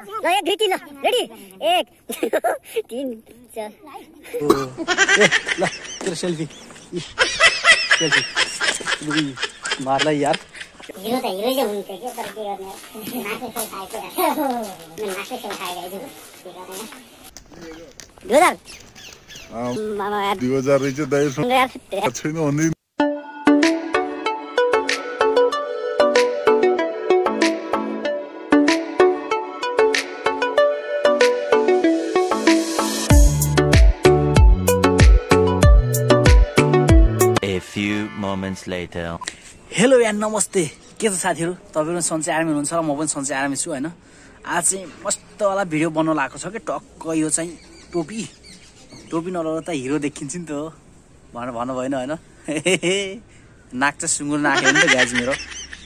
ल 1 2 3 ल रेडी 1 3 4 ल तेरो सेल्फी सेल्फी मार्ला यार हिरो त हिरो चाहिँ हुन्छ के तर के गर्ने माछे सो खाएको यार माछे सो खाएको गाइजु के गर्ने 2000 मामा यार 2000 रहेछ दाइसँग छैन भन्दै moments later. हेलो यार नमस्ते के छ साथीहरु तपाईहरु सन्चै आरामै हुनुहुन्छ र म पनि सन्चै आरामै छु हैन आज चाहिँ मस्त वाला भिडियो बनाउन लागेको छ के टक्क यो चाहिँ टोपी नलाउँदा त हिरो देखिन्छ नि त भन्नु भएन हैन नाक चाहिँ सुँगुर नाक हो नि त गाइज मेरो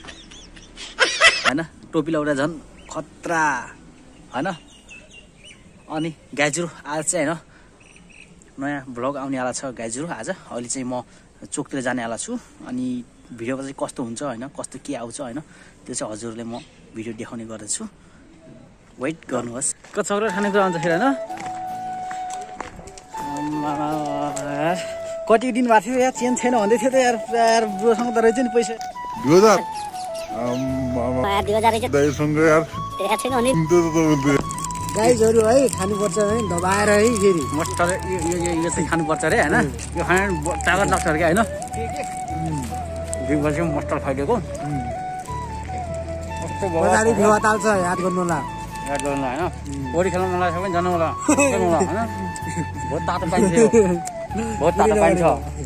हैन टोपी लाउँदा झन् खतरा हैन अनि गाइजहरु आज चाहिँ हैन नयाँ भ्लग आउने वाला छ गाइजहरु आज अहिले चाहिँ म चोकतिर जानेवाला छु अनि भिडियोमा चाहिँ कस्तो हुन्छ हैन कस्तो के आउँछ हैन त्यो चाहिँ हजुरले म भिडियो देखाउने गर्दैछु वेट गर्नुहोस् के चक्लेट खाने कुरा हुन्छ फेरि हैन कति दिन भएको थियो यार चेन छैन भन्दै थियो त यार ब्रोसँग त रहेछ नि पैसा 2000 यार 2000 रहेछ दाइसँग यार छैन भने गाइजहरु है खानुपर्छ है दबाएर है फेरि मस्टर यो चाहिँ खानुपर्छ रे हैन यो खाना तागत लाग्छ रे हैन दुई बजे मस्टर खाइदिएको कस्तो भयो पछाडी भेवा ताल्छ याद गर्नु होला हैन बडी खेल्न मन लाग्छ भने जानु होला हैन बहुत तातो पाइन्छ बहुत तातो पाइन्छ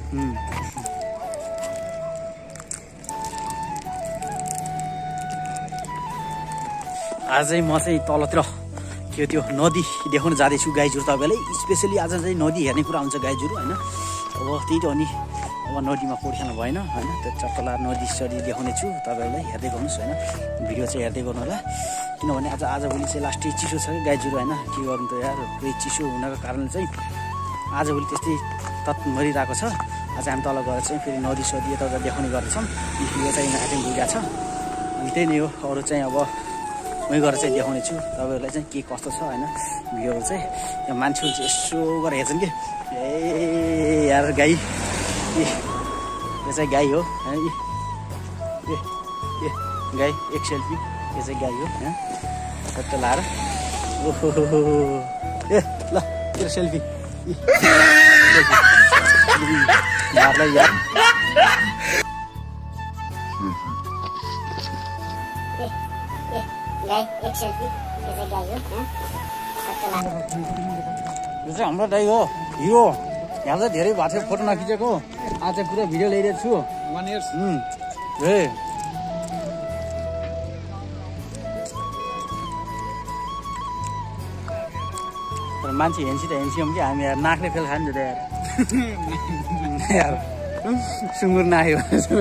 आजै म चाहिँ तलतिर के त्यो नदी देखाउन जाँदैछु गाइजहरु तपाईलाई स्पेशली आज चाहिँ नदी हेर्ने कुरा हुन्छ गाइजहरु हैन अब त्यही त अनि अब नदीमा पौडी खेल्न भएन हैन त्यो चट्टला नदी सरी देखाउने छु तपाईलाई हेर्दै गर्नुस् हैन भिडियो चाहिँ हेर्दै गर्नु होला किनभने आजभोलि चाहिँ लास्टै चिसो छ कि गाइजहरु हैन के गर्नु त यार पुरै चिसो हुनको कारणले चाहिँ आजभोलि त्यस्तै तत मरिरहेको छ आज हामी तल गएर चाहिँ फेरि नदी सदी यता देखाउने गर्छौं यो चाहिँ आइटेम भइरहेको छ अनि त्यही नै हो अरु चाहिँ अब मै गरेर चाहिँ देखाउने छु तपाईहरुलाई चाहिँ के कस्तो छ हैन भिडियोहरु चाहिँ यो मान्छेहरु चाहिँ यसो गरेर हेर्छन् के ए यार गाई यो चाहिँ गाई हो हैन ए गाई एक सेल्फी यो चाहिँ गाई हो हैन सट्ट लाएर ओहो ए ल तेरो सेल्फी मार्ला यार गाई एक सेल्फी यो चाहिँ गाई हो यो चाहिँ हाम्रो दाइ हो हिरो यहाँ चाहिँ धेरै भएको थियो फोटो नखिचेको आज चाहिँ पुरा भिडियो ल्याइरहेको छु 1 इयर्स ए तर मान्छे हेन्सी त हेन्सी कि हामी यार नाकले फेल खान्छ त यार सुँगुर नाक्यो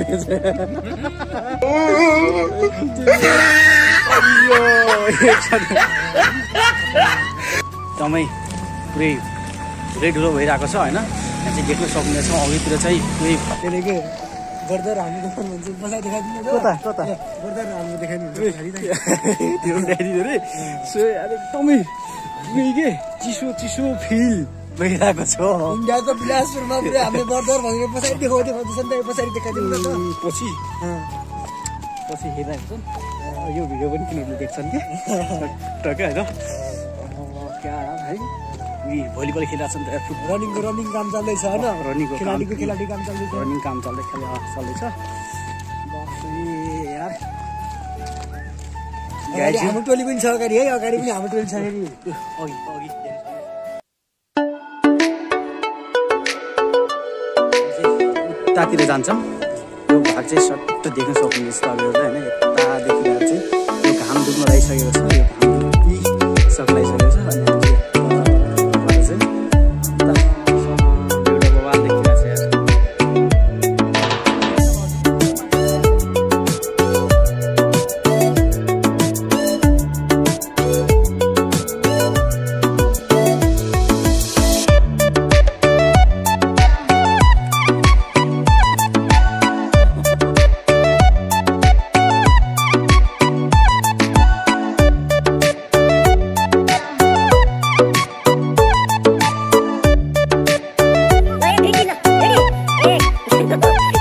एकदमै पुरै धेरै ठुलो भइरहेको छ होइन यहाँ चाहिँ देख्न सक्नेछ अघितिर चाहिँ पुरै त्यसले के बर्दर हामी देखाउनु भन्छ बसाइ देखाइदिनु कता बर्दर हामी देखाइदिनु त्यो देखाइदिनु रे सो एकदमै पुरै के चिसो फिल भइरहेको छ इन्डिया त बिलासपुरमा पुरै हामीले बर्दर भनेर पछाडि देखाउँदै भन्दैछ नि त पछाडि देखाइदिनु न पछि हेरिरहेको छ यो भिडियो पनि किनले देख्छन् कि टक्कै होइन क्या है भलिबल खेलिरहेको छ नि त रनिङ काम चल्दैछ होइन रनिङको खेलाडी काम चल्दैछ रनिङ काम चल्दैछ यार हाम्रो टोली पनि छ अगाडि है अगाडि पनि हाम्रो टोली छ अगाडि उतातिर जान्छौँ यो भाग चाहिँ सट्ट देख्न सक्नुहुन्छ तपाईँहरूले होइन यतादेखि चाहिँ यो घाम डुब्न लागिसकेको छ यो घाम डुबिसक्लाइसकेको छ अनि है